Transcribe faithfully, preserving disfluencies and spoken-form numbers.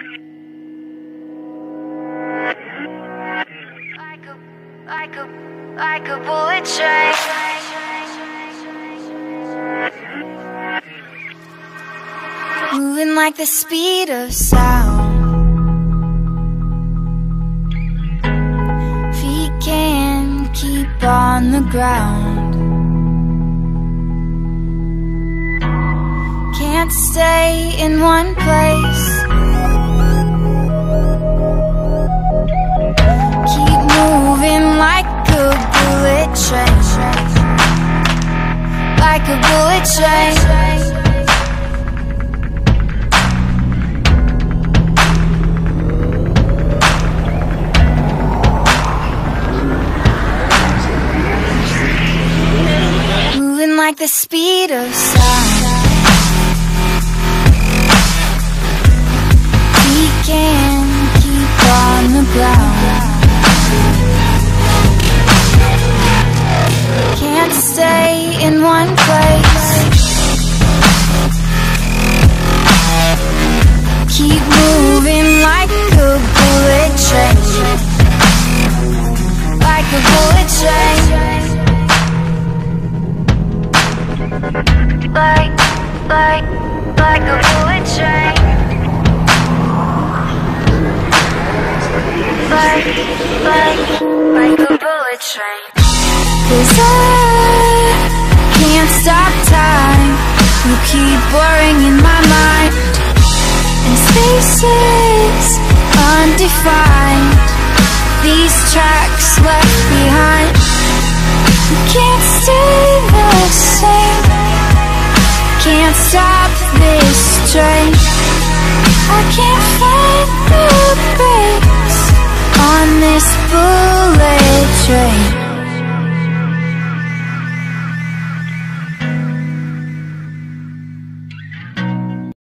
Like a, like a, like a bullet train. Moving like the speed of sound. Feet can't keep on the ground. Can't stay in one place. Keep moving like a bullet train. Like a bullet train. Like the speed of sound. We can keep on the ground. Can't stay in one place. Keep moving like a bullet train. Like a bullet train. Like, like, like a bullet train. Like, like, like a bullet train. 'Cause I can't stop time. You keep blurring in my mind. And spaces undefined. These tracks left behind. You can't stay the same. Can't stop this train. I can't find the brakes on this bullet train.